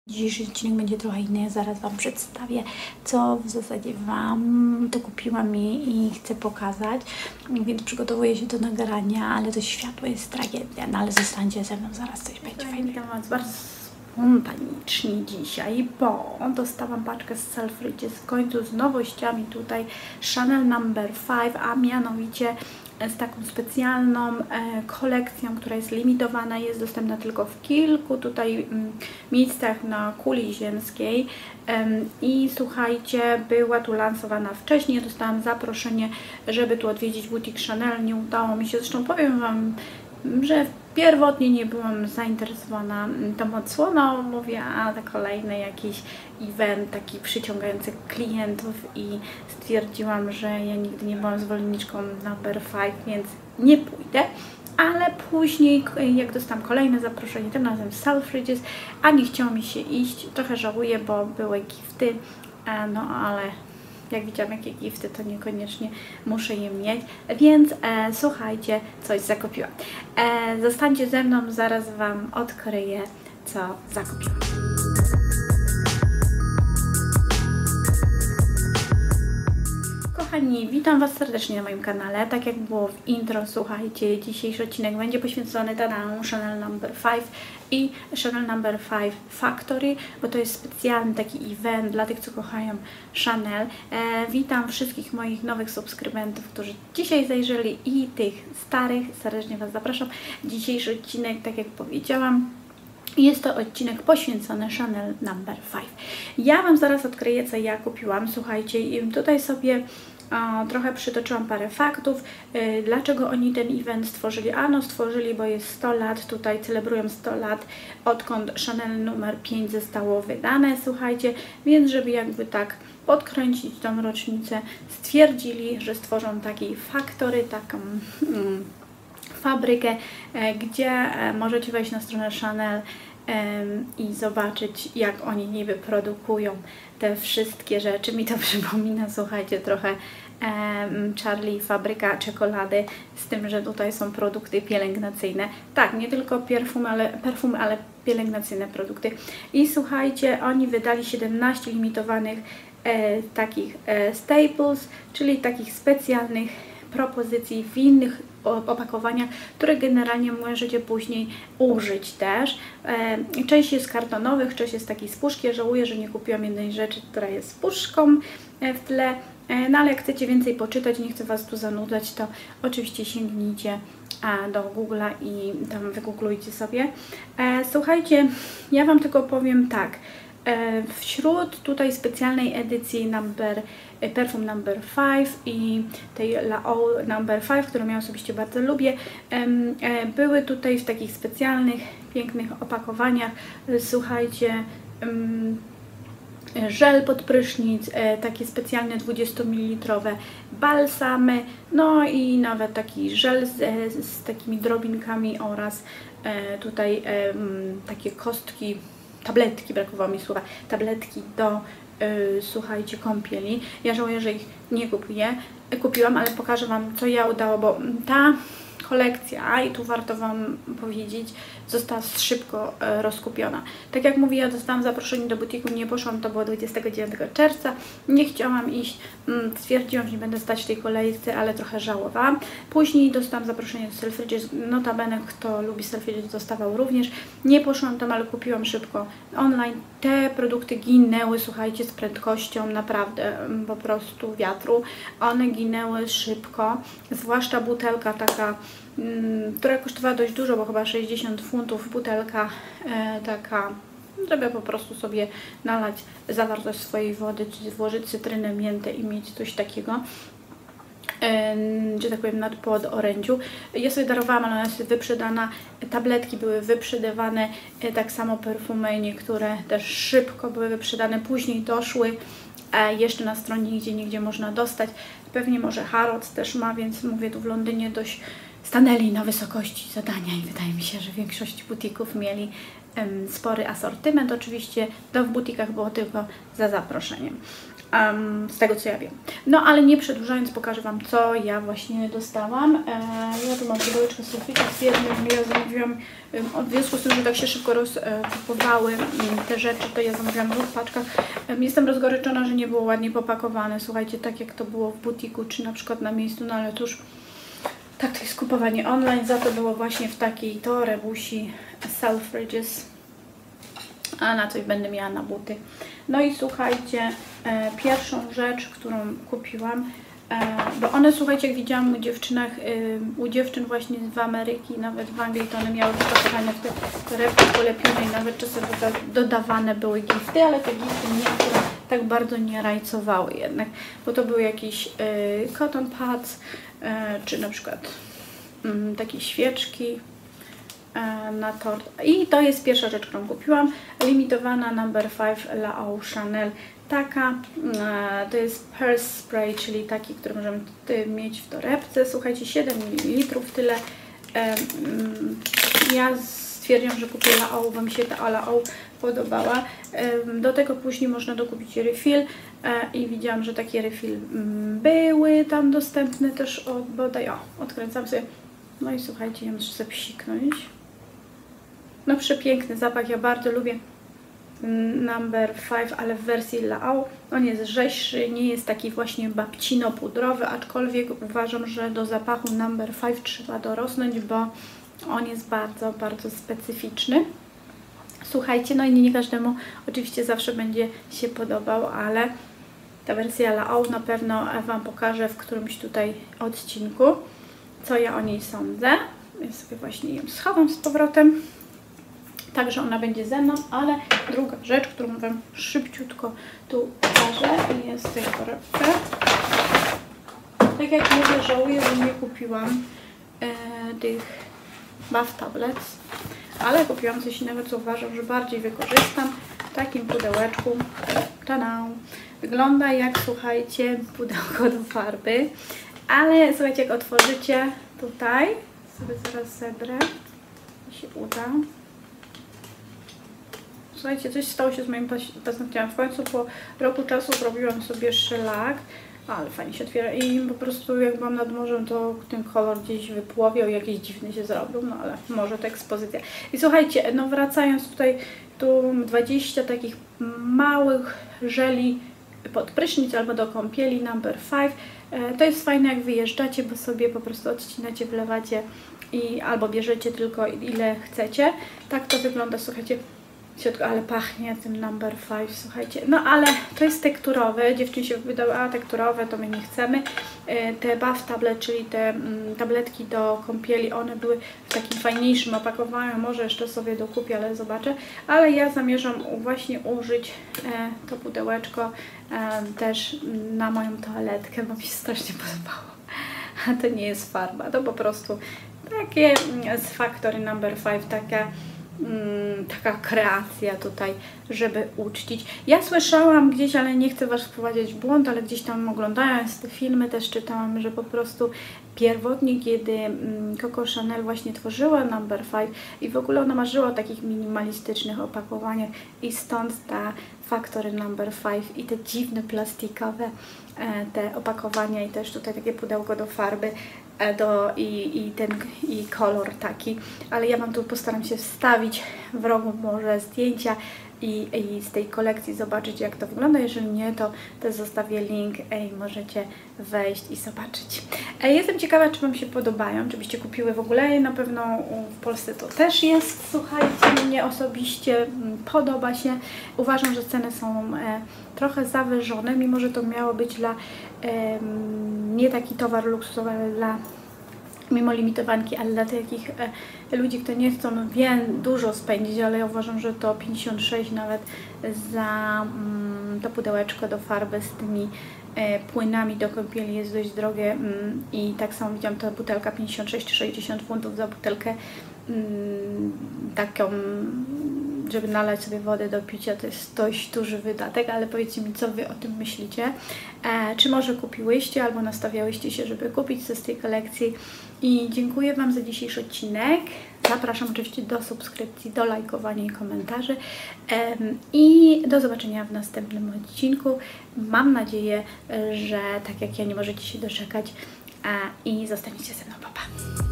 Dzisiejszy odcinek będzie trochę inny, ja zaraz Wam przedstawię, co w zasadzie Wam kupiłam i chcę pokazać, więc przygotowuję się do nagrania, ale to światło jest tragedia, no ale zostańcie ze mną, zaraz coś będzie fajnego. Witam Was bardzo spontanicznie dzisiaj, bo dostałam paczkę z Selfridges w końcu z nowościami tutaj Chanel No. 5, a mianowicie z taką specjalną kolekcją, która jest limitowana, jest dostępna tylko w kilku tutaj miejscach na kuli ziemskiej i słuchajcie, była tu lansowana wcześniej, ja dostałam zaproszenie, żeby tu odwiedzić butik Chanel, nie udało mi się, zresztą powiem Wam, że pierwotnie nie byłam zainteresowana tą odsłoną, mówię, a to kolejny jakiś event taki przyciągający klientów i stwierdziłam, że ja nigdy nie byłam zwolenniczką No. 5, więc nie pójdę. Ale później, jak dostałam kolejne zaproszenie, tym razem z Selfridges, a nie chciało mi się iść, trochę żałuję, bo były gifty, no ale jak widziałam jakie gifty, to niekoniecznie muszę je mieć, więc słuchajcie, coś zakupiłam. Zostańcie ze mną, zaraz Wam odkryję, co zakupiłam. Kochani, witam Was serdecznie na moim kanale. Tak jak było w intro, słuchajcie, dzisiejszy odcinek będzie poświęcony danemu Chanel No. 5 i Chanel No. 5 Factory, bo to jest specjalny taki event dla tych, co kochają Chanel. Witam wszystkich moich nowych subskrybentów, którzy dzisiaj zajrzeli i tych starych. Serdecznie Was zapraszam. Dzisiejszy odcinek, tak jak powiedziałam, jest to odcinek poświęcony Chanel No. 5. Ja Wam zaraz odkryję, co ja kupiłam. Słuchajcie, tutaj sobie trochę przytoczyłam parę faktów, dlaczego oni ten event stworzyli. Ano stworzyli, bo jest 100 lat, tutaj celebrują 100 lat, odkąd Chanel numer 5 zostało wydane, słuchajcie, więc żeby jakby tak podkręcić tą rocznicę, stwierdzili, że stworzą taki factory, taką fabrykę, gdzie możecie wejść na stronę Chanel i zobaczyć, jak oni niby produkują te wszystkie rzeczy. Mi to przypomina, słuchajcie, trochę Charlie, fabryka czekolady, z tym, że tutaj są produkty pielęgnacyjne. Tak, nie tylko perfumy, ale pielęgnacyjne produkty. I słuchajcie, oni wydali 17 limitowanych takich staples, czyli takich specjalnych propozycji w innych opakowaniach, które generalnie możecie później użyć też. Część jest kartonowych, część jest takiej z puszki. Ja żałuję, że nie kupiłam jednej rzeczy, która jest z puszką w tle. No ale jak chcecie więcej poczytać, nie chcę Was tu zanudzać, to oczywiście sięgnijcie do Google'a i tam wygooglujcie sobie. Słuchajcie, ja Wam tylko powiem tak. Wśród tutaj specjalnej edycji Perfume No. 5 i tej La Eau No. 5, którą ja osobiście bardzo lubię, były tutaj w takich specjalnych, pięknych opakowaniach, słuchajcie, żel pod prysznic, takie specjalne 20 ml balsamy, no i nawet taki żel z takimi drobinkami oraz tutaj takie kostki, tabletki, brakowało mi słowa, tabletki do, słuchajcie, kąpieli. Ja żałuję, że ich nie kupiłam, ale pokażę Wam, co ja udało, bo ta kolekcja, i tu warto Wam powiedzieć, została szybko rozkupiona. Tak jak mówię, ja dostałam zaproszenie do butiku, nie poszłam, to było 29 czerwca, nie chciałam iść, stwierdziłam, że nie będę stać w tej kolejce, ale trochę żałowałam. Później dostałam zaproszenie do Selfridges, notabene kto lubi Selfridges dostawał również, nie poszłam tam, ale kupiłam szybko online. Te produkty ginęły, słuchajcie, z prędkością naprawdę po prostu wiatru, one ginęły szybko, zwłaszcza butelka taka, która kosztowała dość dużo, bo chyba 60 funtów, butelka taka, żeby po prostu sobie nalać zawartość swojej wody, czyli włożyć cytrynę, miętę i mieć coś takiego, że tak powiem, nad pod orędziu. Ja sobie darowałam, ale ona jest wyprzedana, tabletki były wyprzedawane, tak samo perfumy, niektóre też szybko były wyprzedane, później doszły, jeszcze na stronie nigdzie można dostać, pewnie może Harrods też ma, więc mówię, tu w Londynie dość stanęli na wysokości zadania i wydaje mi się, że większość butików mieli spory asortyment. Oczywiście to w butikach było tylko za zaproszeniem. Z tego co ja wiem. No ale nie przedłużając, pokażę Wam, co ja właśnie dostałam. Ja tu mam pudełeczko Sofita z jednym. Ja zamówiłam, w związku z tym, że tak się szybko rozkupowały te rzeczy, to ja zamówiłam w 2 paczkach. Jestem rozgoryczona, że nie było ładnie popakowane. Słuchajcie, tak jak to było w butiku, czy na przykład na miejscu, no ale tuż tak to jest kupowanie online. Za to było właśnie w takiej torebusi Selfridges. A na coś będę miała na buty. No i słuchajcie, pierwszą rzecz, którą kupiłam, bo one, słuchajcie, jak widziałam u dziewczyn właśnie w Ameryki, nawet w Anglii, to one miały wypakowane w te torebki polepione i nawet czasem dodawane były gifty, ale te gifty mnie akurat tak bardzo nie rajcowały jednak, bo to były jakieś cotton pads, czy na przykład takie świeczki na tort. I to jest pierwsza rzecz, którą kupiłam. Limitowana number 5 La Eau Chanel. Taka, to jest purse spray, czyli taki, który możemy mieć w torebce. Słuchajcie, 7 ml, tyle. Ja stwierdziłam, że kupię La Eau, bo mi się ta La Eau podobała. Do tego później można dokupić refill i widziałam, że takie refill były tam dostępne też bodaj, odkręcam sobie. No i słuchajcie, ja muszę sobie psiknąć. No przepiękny zapach, ja bardzo lubię number 5, ale w wersji La Eau. On jest rzeźszy, nie jest taki właśnie babcino-pudrowy, aczkolwiek uważam, że do zapachu number 5 trzeba dorosnąć, bo on jest bardzo, bardzo specyficzny. Słuchajcie, no i nie każdemu oczywiście zawsze będzie się podobał, ale ta wersja La Eau na pewno Wam pokażę w którymś tutaj odcinku, co ja o niej sądzę. Ja sobie właśnie ją schowam z powrotem. Także ona będzie ze mną, ale druga rzecz, którą Wam szybciutko tu pokażę, jest w tej torebce. Tak jak mówię, żałuję, że nie kupiłam tych bath tablets, ale kupiłam coś innego, co uważam, że bardziej wykorzystam w takim pudełeczku. Tada! Wygląda jak, słuchajcie, pudełko do farby, ale słuchajcie, jak otworzycie tutaj, sobie zaraz zebrę, się uda. Słuchajcie, coś stało się z moim paznokciem. W końcu po roku czasu zrobiłam sobie szlak, ale fajnie się otwiera i po prostu jak byłam nad morzem, to ten kolor gdzieś wypłowiał i jakiś dziwny się zrobił, no ale może to ekspozycja. I słuchajcie, no wracając tutaj, tu 20 takich małych żeli pod prysznic albo do kąpieli number 5. To jest fajne, jak wyjeżdżacie, bo sobie po prostu odcinacie, wlewacie i albo bierzecie tylko ile chcecie. Tak to wygląda, słuchajcie, w środku, ale pachnie tym number 5, słuchajcie. No ale to jest tekturowe, dziewczyny się wydały, a tekturowe to my nie chcemy. Te bath tablet, czyli te tabletki do kąpieli, one były w takim fajniejszym opakowaniu, może jeszcze sobie dokupię, ale zobaczę. Ale ja zamierzam właśnie użyć to pudełeczko też na moją toaletkę, bo mi się strasznie podobało. A to nie jest farba, to po prostu takie z Factory number 5, taka kreacja tutaj, żeby uczcić. Ja słyszałam gdzieś, ale nie chcę Was wprowadzić w błąd, ale gdzieś tam oglądając te filmy też czytałam, że po prostu pierwotnie, kiedy Coco Chanel właśnie tworzyła number 5 i w ogóle ona marzyła o takich minimalistycznych opakowaniach i stąd ta Factory number 5 i te dziwne plastikowe te opakowania i też tutaj takie pudełko do farby i kolor taki, ale ja Wam tu postaram się wstawić w rogu może zdjęcia i z tej kolekcji zobaczyć, jak to wygląda. Jeżeli nie, to też zostawię link i możecie wejść i zobaczyć. Jestem ciekawa, czy Wam się podobają, czy byście kupiły w ogóle. Na pewno w Polsce to też jest. Słuchajcie, mnie osobiście podoba się. Uważam, że ceny są trochę zawyżone, mimo że to miało być dla nie taki towar luksusowy, ale dla mimo limitowanki, ale dla takich ludzi, którzy nie chcą dużo spędzić, ale ja uważam, że to 56 nawet za to pudełeczko do farby z tymi płynami do kąpieli jest dość drogie i tak samo widziałam, ta butelka 56 czy 60 funtów za butelkę taką, żeby nalać sobie wodę do picia, to jest dość duży wydatek, ale powiedzcie mi, co Wy o tym myślicie. Czy może kupiłyście albo nastawiałyście się, żeby kupić coś z tej kolekcji. I dziękuję Wam za dzisiejszy odcinek, zapraszam oczywiście do subskrypcji, do lajkowania i komentarzy i do zobaczenia w następnym odcinku. Mam nadzieję, że tak jak ja nie możecie się doczekać i zostaniecie ze mną. Pa, pa.